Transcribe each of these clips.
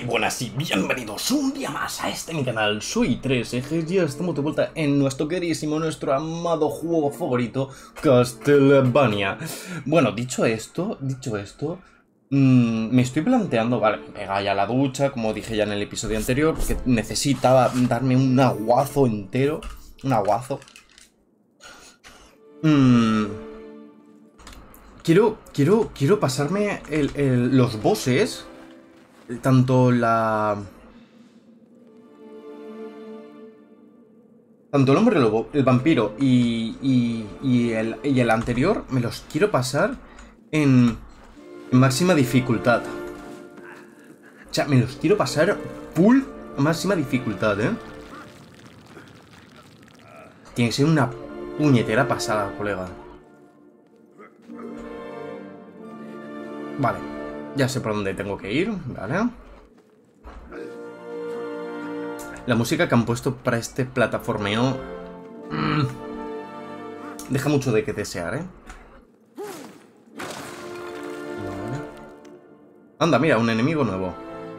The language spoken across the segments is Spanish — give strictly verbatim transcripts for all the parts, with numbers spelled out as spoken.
buenas y bienvenidos un día más a este mi canal. Soy tres Ejes y ya estamos de vuelta en nuestro queridísimo, nuestro amado juego favorito, Castlevania. Bueno, dicho esto, dicho esto, mmm, me estoy planteando, vale, me pega ya la ducha, como dije ya en el episodio anterior, porque necesitaba darme un aguazo entero, un aguazo. Mmm... Quiero, quiero, quiero pasarme el, el, los bosses. Tanto la... Tanto el hombre lobo, el vampiro y, y, y, el, y el anterior me los quiero pasar en, en máxima dificultad. O sea, me los quiero pasar full máxima dificultad, ¿eh? Tiene que ser una puñetera pasada, colega. Vale, ya sé por dónde tengo que ir, ¿vale? La música que han puesto para este plataformeo mmm, deja mucho de que desear, ¿eh? Vale. Anda, mira, un enemigo nuevo.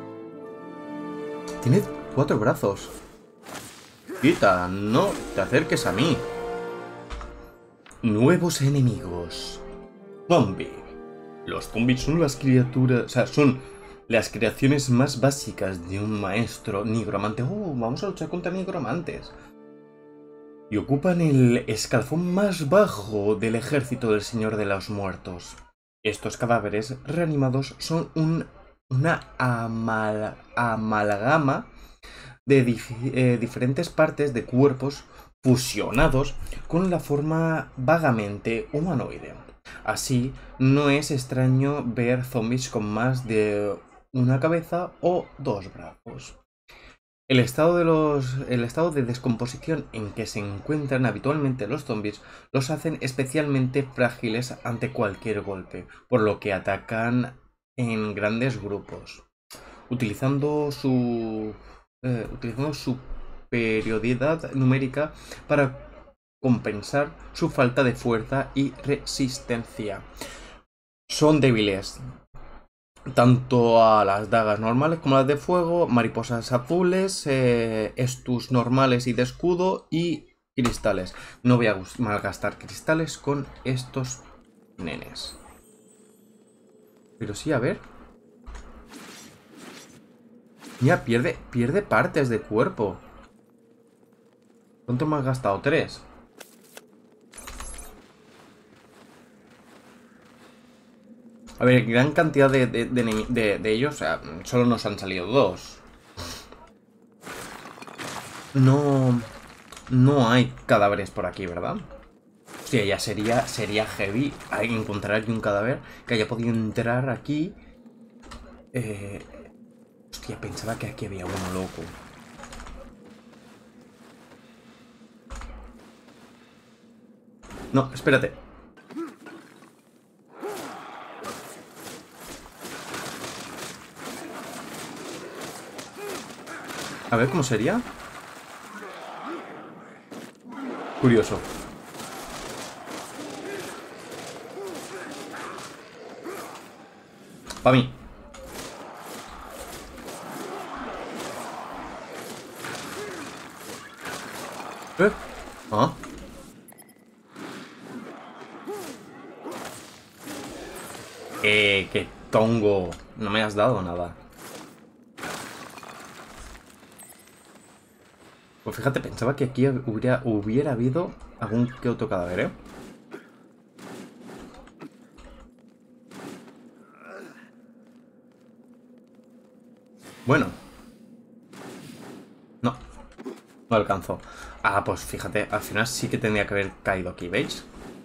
Tiene cuatro brazos. Quita, no te acerques a mí. Nuevos enemigos. Zombie. Los zombies son las criaturas... O sea, son las creaciones más básicas de un maestro nigromante. Oh, vamos a luchar contra nigromantes. Y ocupan el escalafón más bajo del ejército del Señor de los Muertos. Estos cadáveres reanimados son un, una amal, amalgama de dif, eh, diferentes partes de cuerpos fusionados con la forma vagamente humanoide. Así, no es extraño ver zombies con más de una cabeza o dos brazos. El estado, de los, el estado de descomposición en que se encuentran habitualmente los zombies los hacen especialmente frágiles ante cualquier golpe, por lo que atacan en grandes grupos, utilizando su, eh, utilizando su superioridad numérica para compensar su falta de fuerza y resistencia. Son débiles tanto a las dagas normales como a las de fuego, mariposas azules, eh, estus normales y de escudo y cristales. No voy a malgastar cristales con estos nenes. Pero sí, a ver. Mira, pierde, pierde partes de cuerpo. ¿Cuánto me has gastado? ¿Tres? A ver, gran cantidad de, de, de, de, de ellos, o sea, solo nos han salido dos. No... No hay cadáveres por aquí, ¿verdad? Hostia, ya sería, sería heavy encontrar aquí un cadáver que haya podido entrar aquí. Eh... Hostia, pensaba que aquí había uno loco. No, espérate. A ver, ¿cómo sería? Curioso. Para mí. ¿Eh? ¿Ah? Eh, qué tongo. No me has dado nada. Pues fíjate, pensaba que aquí hubiera, hubiera habido algún que otro cadáver, ¿eh? Bueno. No. No alcanzó. Ah, pues fíjate, al final sí que tendría que haber caído aquí, ¿veis?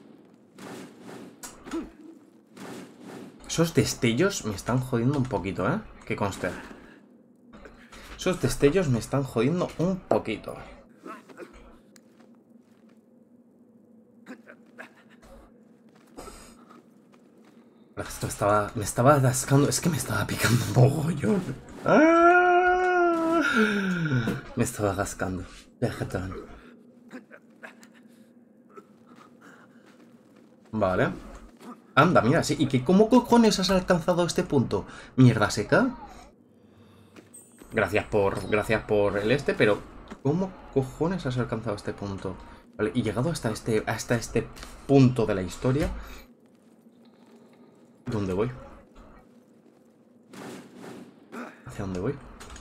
Esos destellos me están jodiendo un poquito, ¿eh? Que conste. Esos destellos me están jodiendo un poquito. Esto estaba... Me estaba atascando... Es que me estaba picando un mogollón. ¡Ah! Me estaba atascando. Déjate. Vale. Anda, mira, sí. ¿Y que cómo cojones has alcanzado este punto? ¿Mierda seca? Gracias por, gracias por el este, pero ¿cómo cojones has alcanzado este punto? Vale, y llegado hasta este, hasta este punto de la historia, ¿dónde voy? ¿Hacia dónde voy?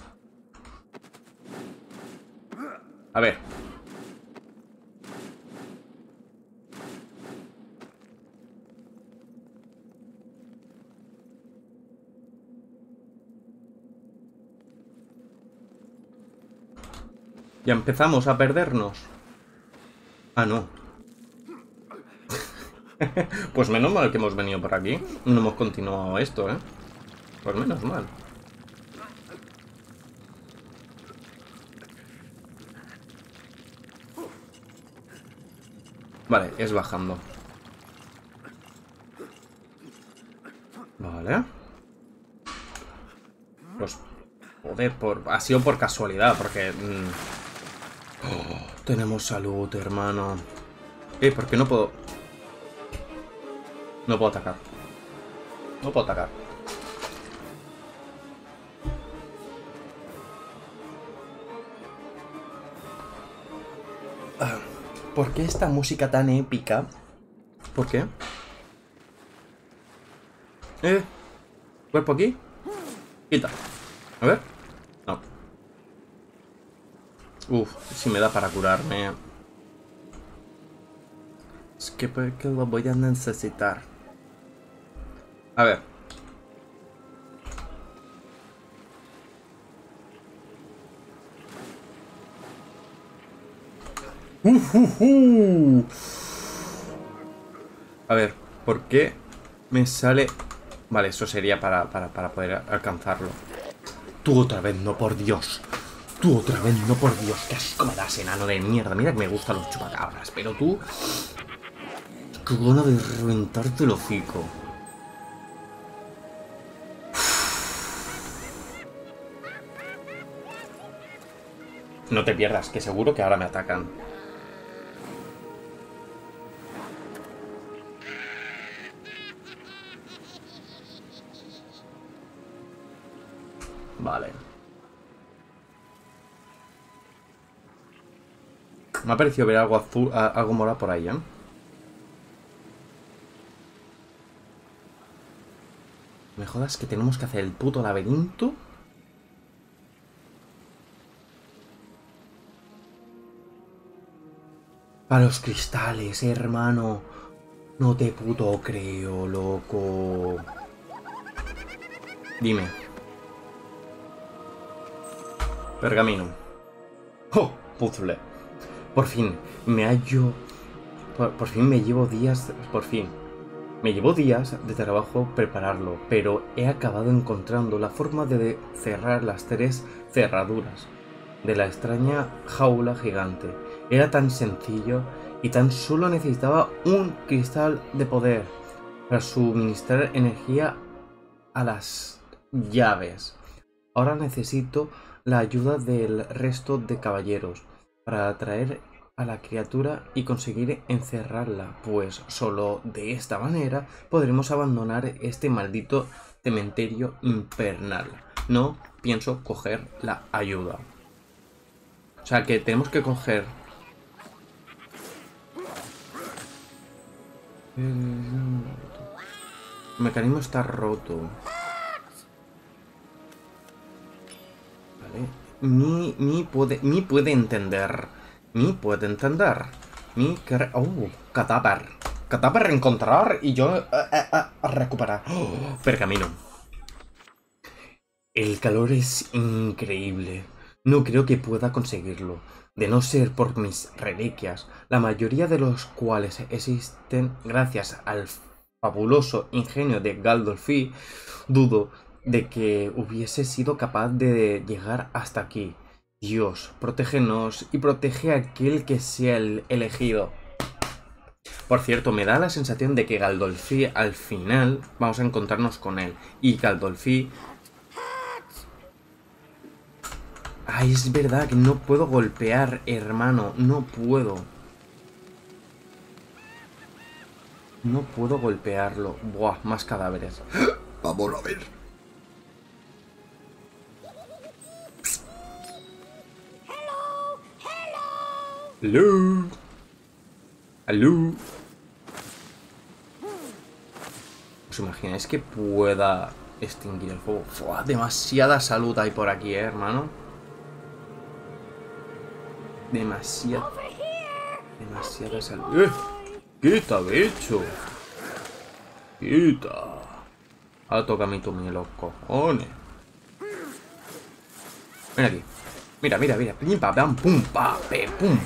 A ver. Ya empezamos a perdernos. Ah, no. Pues menos mal que hemos venido por aquí. No hemos continuado esto, ¿eh? Pues menos mal. Vale, es bajando. Vale. Pues, joder, por... ha sido por casualidad, porque... Mmm... Oh, tenemos salud, hermano. Eh, ¿por qué no puedo...? No puedo atacar. No puedo atacar. ¿Por qué esta música tan épica? ¿Por qué? Eh, cuerpo aquí. Quita. A ver. No. Uf, si me da para curarme. Es que porque lo voy a necesitar. A ver. Uh, uh, uh. A ver, ¿por qué me sale...? Vale, eso sería para, para, para poder alcanzarlo. Tú otra vez, no, por Dios. Tú otra vez, no, por Dios. Qué asco me das, enano de mierda. Mira que me gustan los chupacabras, pero tú... Qué gana de reventarte el hocico. No te pierdas, que seguro que ahora me atacan. Vale. Me ha parecido ver algo azul, algo morado por ahí, ¿eh? Me jodas que tenemos que hacer el puto laberinto. Para los cristales, hermano. No te puto creo, loco. Dime. Pergamino. ¡Oh! Puzzle. Por fin, me hallo... Por, por fin me llevo días... Por fin. Me llevó días de trabajo prepararlo, pero he acabado encontrando la forma de cerrar las tres cerraduras de la extraña jaula gigante. Era tan sencillo y tan solo necesitaba un cristal de poder para suministrar energía a las llaves. Ahora necesito la ayuda del resto de caballeros para atraer a la criatura y conseguir encerrarla, pues solo de esta manera podremos abandonar este maldito cementerio infernal. No pienso coger la ayuda. O sea que tenemos que coger... El mecanismo está roto. Vale. Mi, mi puede, mi puede entender. Mi puede entender. Mi que... Oh, cadáver. Cadáver encontrar y yo eh, eh, eh, recuperar. Oh, pergamino. El calor es increíble. No creo que pueda conseguirlo. De no ser por mis reliquias, la mayoría de los cuales existen gracias al fabuloso ingenio de Gandolfi, dudo de que hubiese sido capaz de llegar hasta aquí. Dios, protégenos y protege a aquel que sea el elegido. Por cierto, me da la sensación de que Gandolfi al final vamos a encontrarnos con él. Y Gandolfi... Ay, es verdad que no puedo golpear, hermano. No puedo. No puedo golpearlo. Buah, más cadáveres. Vamos a ver. Aló. Aló. ¿Os imagináis que pueda extinguir el fuego? Fua, demasiada salud hay por aquí, ¿eh, hermano? Demasiada... Demasiada salud. ¡Eh! ¡Quita, bicho! ¡Quita! Ahora toca a mí tú, mi los cojones. Ven aquí. Mira, mira, mira. Pim, pam, pam, pum, pa, pe, pum.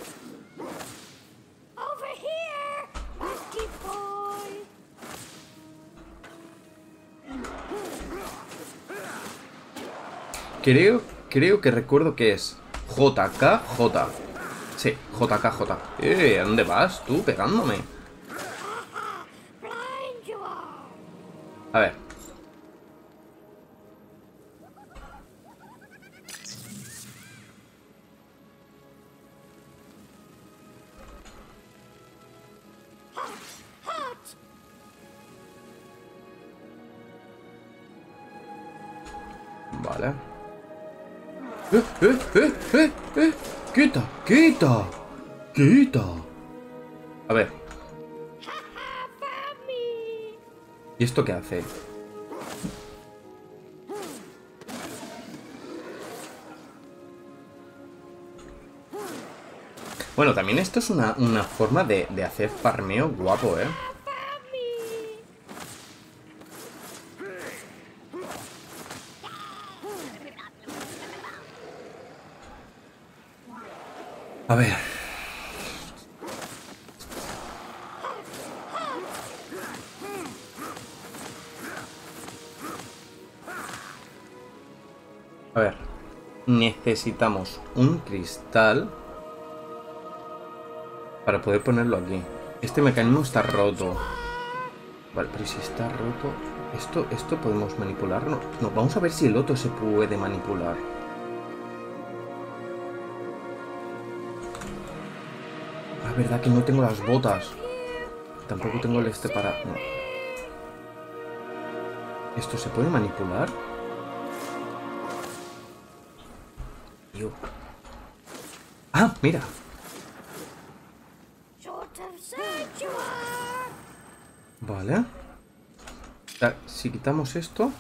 Creo, creo que recuerdo que es J K J. Sí, J K J. Eh, ¿a dónde vas tú pegándome? A ver. Vale. ¡Eh, eh, eh, eh, eh! ¡Quita, quita! ¡Quita! A ver. ¿Y esto qué hace? Bueno, también esto es una, una forma de, de hacer farmeo guapo, ¿eh? A ver. A ver. Necesitamos un cristal para poder ponerlo aquí. Este mecanismo está roto. Vale, pero si está roto... ¿Esto, esto podemos manipularlo? No, vamos a ver si el otro se puede manipular. Ah, verdad que no tengo las botas. Tampoco tengo el este para... No. ¿Esto se puede manipular? Tío. Ah, mira. Vale. Si quitamos esto...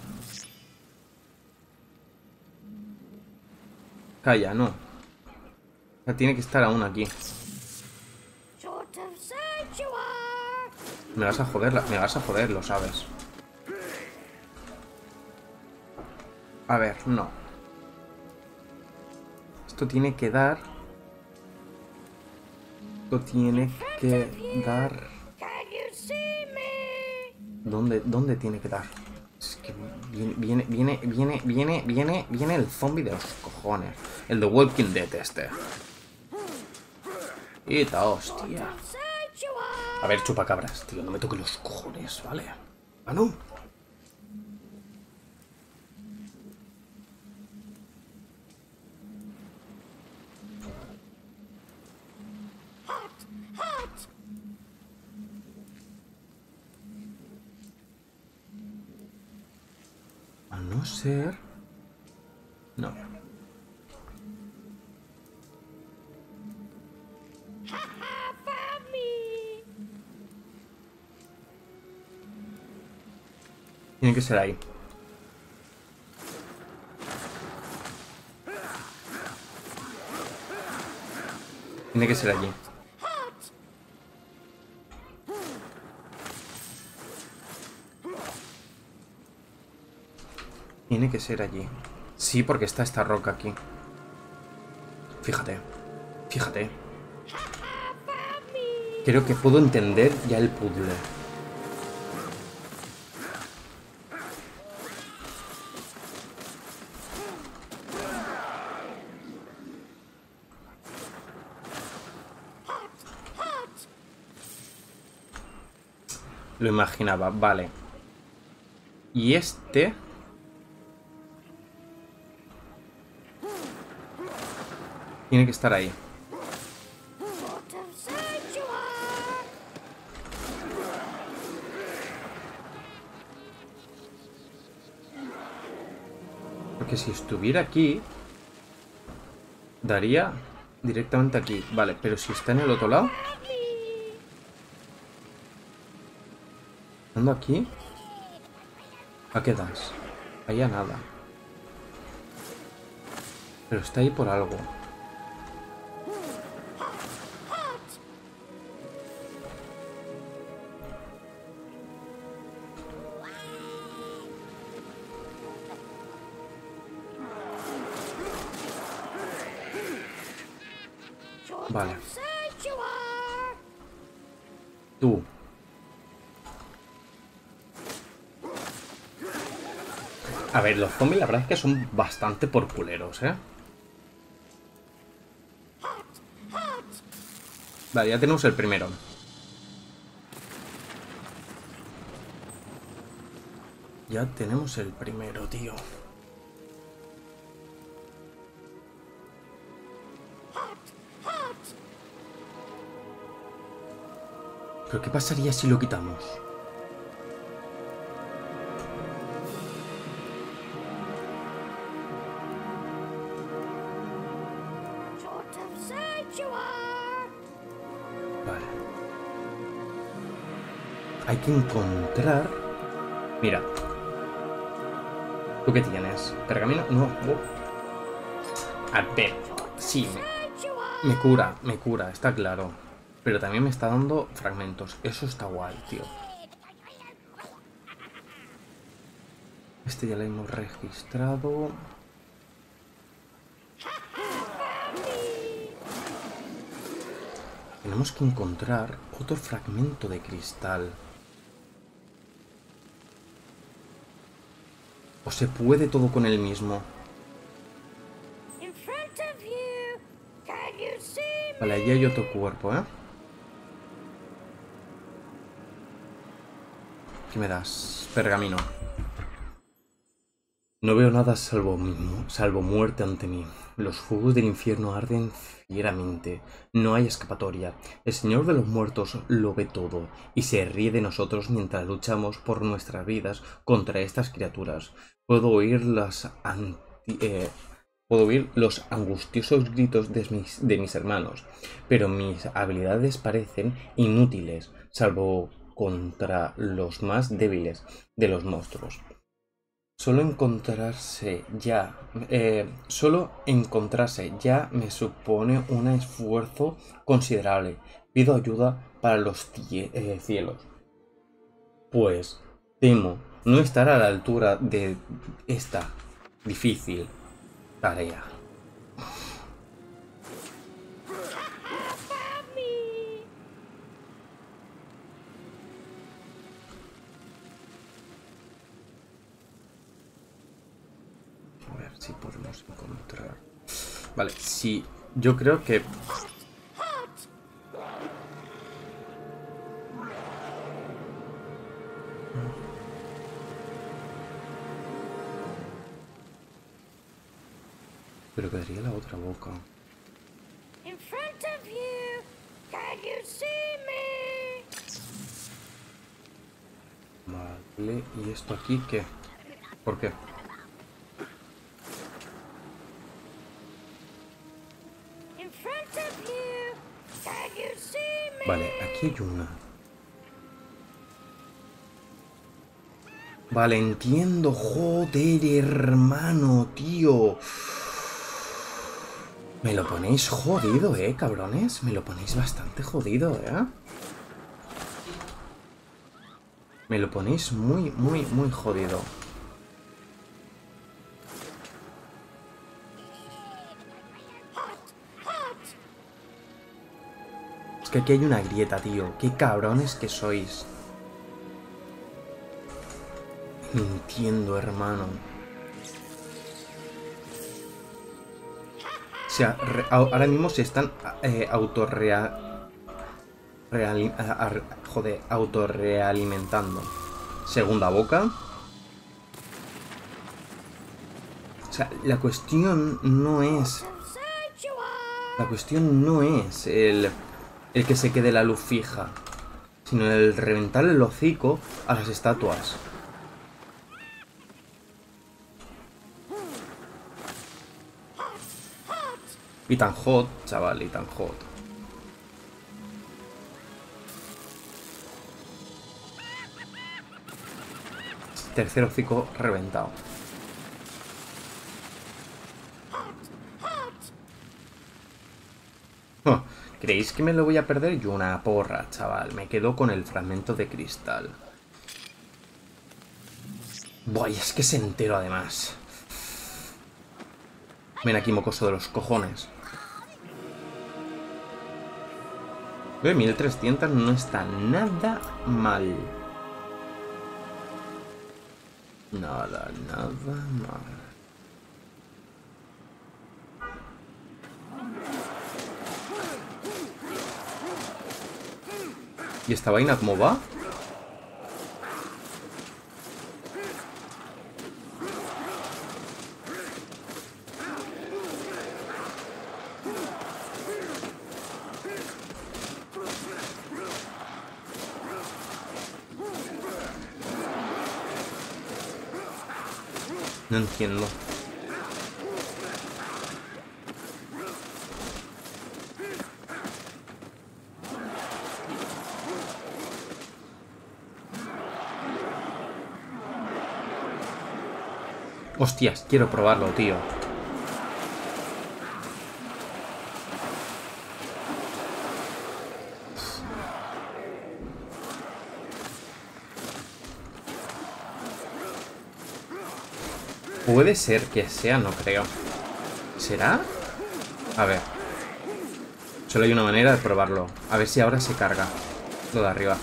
Calla, no. Ya tiene que estar aún aquí. Me vas a joder, me vas a joder, lo sabes. A ver, no. Esto tiene que dar... Esto tiene que dar... ¿Dónde, dónde tiene que dar? Es que viene, viene, viene, viene, viene, viene, viene el zombie de los cojones. El de Walking Dead este. Ita, hostia. A ver, chupacabras, tío, no me toques los cojones, ¿vale? Ah, no. A no ser... No. Tiene que ser ahí. Tiene que ser allí. Tiene que ser allí. Sí, porque está esta roca aquí. Fíjate. Fíjate. Creo que puedo entender ya el puzzle. Lo imaginaba, vale. Y este... Tiene que estar ahí. Porque si estuviera aquí... Daría... directamente aquí. Vale, pero si está en el otro lado. ¿Ando aquí? ¿A qué das? Ahí a nada. Pero está ahí por algo. Vale. Tú. A ver, los zombies la verdad es que son bastante porculeros, ¿eh? Vale, ya tenemos el primero. Ya tenemos el primero, tío. ¿Pero qué pasaría si lo quitamos? Vale. Hay que encontrar... Mira. ¿Tú qué tienes? ¿Pergamino? No. Oh. A ver. Sí, me, me cura, me cura, está claro. Pero también me está dando fragmentos. Eso está guay, tío. Este ya lo hemos registrado. Tenemos que encontrar otro fragmento de cristal. ¿O se puede todo con el mismo? Vale, allí hay otro cuerpo, ¿eh? ¿Qué me das? Pergamino. No veo nada salvo, salvo muerte ante mí. Los fuegos del infierno arden fieramente. No hay escapatoria. El Señor de los muertos lo ve todo y se ríe de nosotros mientras luchamos por nuestras vidas contra estas criaturas. Puedo oír las anti, eh, puedo oír los angustiosos gritos de mis, de mis hermanos, pero mis habilidades parecen inútiles, salvo contra los más débiles de los monstruos. Solo encontrarse ya, eh, solo encontrarse ya me supone un esfuerzo considerable. Pido ayuda para los eh, cielos. Pues temo no estar a la altura de esta difícil tarea. A ver si podemos encontrar. Vale, sí, yo creo que... Pero quedaría la otra boca. Vale, ¿y esto aquí qué? ¿Por qué? Vale, aquí hay una. Vale, entiendo. Joder, hermano, tío. Me lo ponéis jodido, eh, cabrones. Me lo ponéis bastante jodido, eh. Me lo ponéis muy, muy, muy jodido. Es que aquí hay una grieta, tío. Qué cabrones que sois. Entiendo, hermano. O sea, re, ahora mismo se están eh, autorrea... Real, a, a, joder, autorrealimentando. Segunda boca. O sea, la cuestión no es... La cuestión no es el, el que se quede la luz fija, sino el reventar el hocico a las estatuas. Y tan hot, chaval, y tan hot. Tercer hocico reventado. Oh, ¿creéis que me lo voy a perder? Yo una porra, chaval. Me quedo con el fragmento de cristal. Buah, y es que se entero además. Ven aquí, mocoso de los cojones. Ve, mil trescientos no está nada mal. Nada, nada mal. ¿Y esta vaina cómo va? No entiendo. Hostias, quiero probarlo, tío. Puede ser que sea, no creo. ¿Será? A ver. Solo hay una manera de probarlo. A ver si ahora se carga lo de arriba.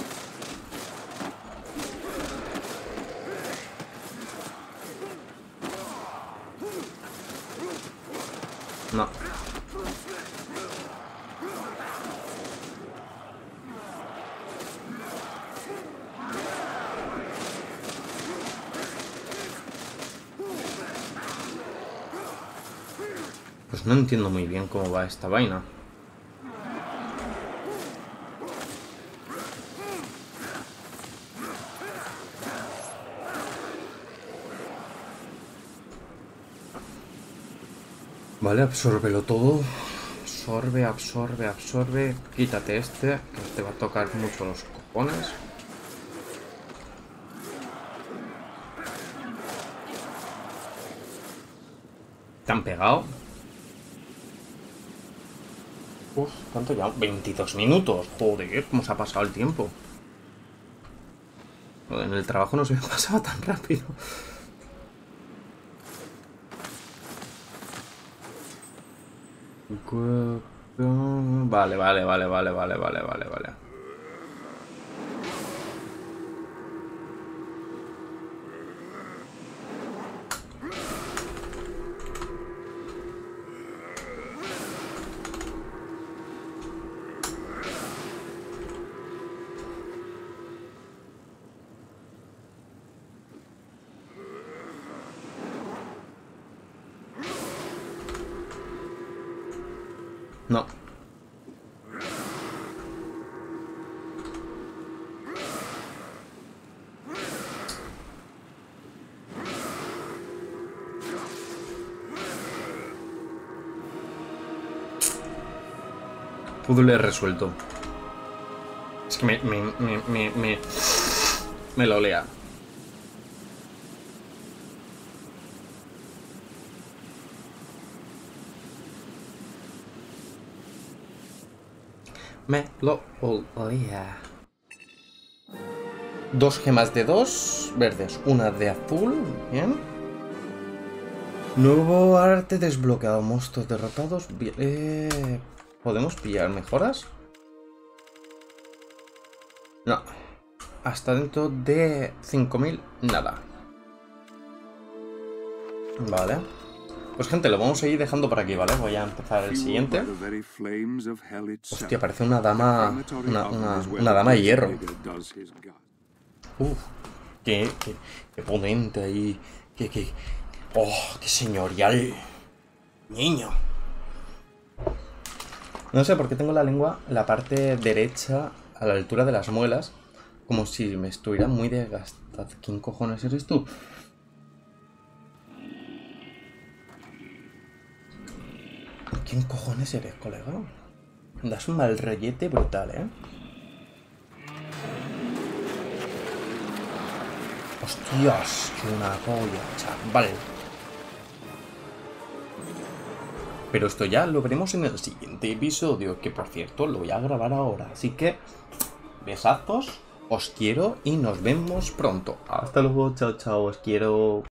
No. Pues no entiendo muy bien cómo va esta vaina. Vale, absórbelo todo. Absorbe, absorbe, absorbe. Quítate este, que te va a tocar mucho los cojones. ¿Te han pegado? Uf, ¿cuánto ya? veintidós minutos. Joder, cómo se ha pasado el tiempo. En el trabajo no se me pasaba tan rápido. Vale, vale, vale, vale, vale, vale, vale, vale. No. Puzzle resuelto. Es que me... Me... Me... Me... Me, me lo lea. Me lo olía. Dos gemas de dos verdes, una de azul. Bien. Nuevo arte desbloqueado. Monstruos derrotados. Bien. Eh, ¿Podemos pillar mejoras? No. Hasta dentro de cinco mil, nada. Vale. Pues gente, lo vamos a ir dejando por aquí, ¿vale? Voy a empezar el siguiente. Hostia, parece una dama... Una, una, una dama de hierro. Uf, qué, qué, qué ponente ahí. Qué, qué... Oh, qué señorial. Niño. No sé por qué tengo la lengua en la parte derecha a la altura de las muelas. Como si me estuviera muy desgastado. ¿Quién cojones eres tú? ¿Quién cojones eres, colega? Das un mal rollete brutal, ¿eh? Hostias, que una polla, chaval. Pero esto ya lo veremos en el siguiente episodio, que por cierto lo voy a grabar ahora. Así que, besazos, os quiero y nos vemos pronto. Hasta luego, chao, chao, os quiero.